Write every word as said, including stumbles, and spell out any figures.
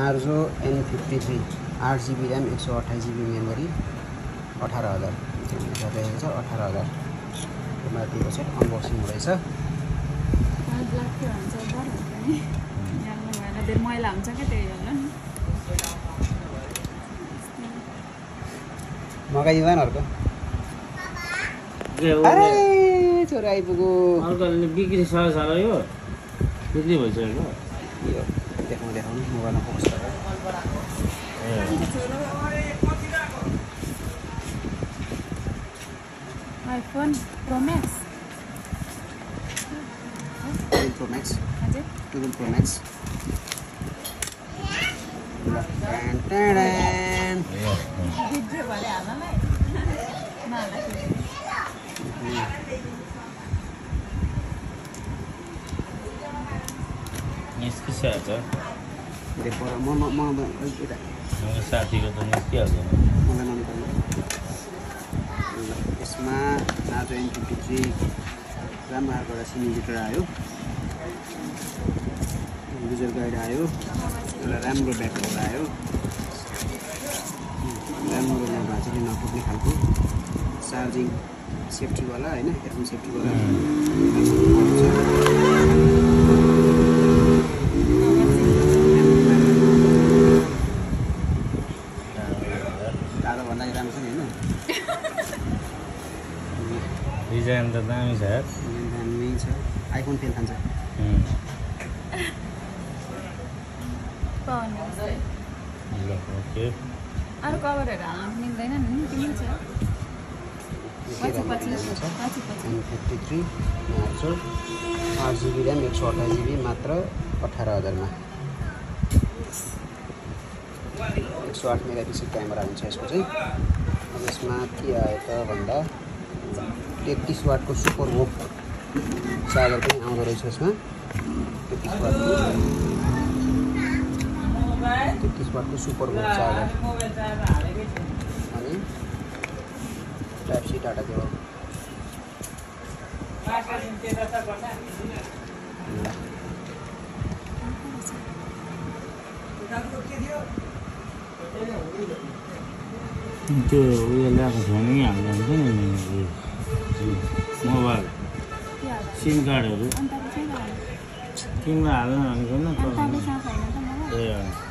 Narzo N fifty three आठ GB RAM एक सौ अठाइस जिबी मेमोरी अठार हजार रहेको छ अठार हजार माथिको सेट अनबक्सिङ हुँदैछ। मैला हुन्छ क्या त्यही होला नि मगाइदिँदैन अर्को अरे छोरा आइपुग्यो अर्को बिक्री छ सारा यो बिक्री भइसक्यो यो देखाउनु देखाउनु मोबाइलमा फोकस गरेर iPhone Pro Max twelve Pro Max हजुर ट्वेल्भ प्रो मैक्स भिडियो भरे हाल्नलाई नहाल्दाखेरि निस्किसकेको छ देखो म म म यता मेरो साथीको त निस्किहाल्छ मलाई मन पर्ने यसमा नार्जो एन फिफ्टी थ्री राम्रो खालको एउटा सिमुलेटर आयो युजर गाइड आयो एउटा राम्रो ब्याकअप आयो राम्रो भाँचिले नपुग्ने खालको चार्जिङ सेफ्टीवाला होइन एयरफोन सेफ्टीवाला दादा भन्दा राम्रो छ नि होइन डिजाइन त दामी छ यार दामी छ आइफोन फेल खान्छ ओके अरू कभरहरू हाल्न मिल्दैन नि मिल्छ पछि पछि पछि पछि एन फिफ्टी थ्री नार्जो आठ जिबी ऱ्याम एक सौ अठाइस जिबी मात्र अठार हजारमा एक सौ आठ मेगापिक्सल क्यामेरा हुन्छ यसको चाहिँ अब यसमा के आयो त भन्दा तेत्तिस वाटको सुपर होप चार्जर पनि आउँदो रहेछ यसमा तेत्तिस वाटको तेत्तिस वाटको सुपर होप चार्जर अनि टाइप सी डाटा केबल त्यो उयो ल्याएको छ नि हाल्दा हुन्छ नि मोबाइल सिम कार्डहरू तिमीलाई हाल्न भनेको न ए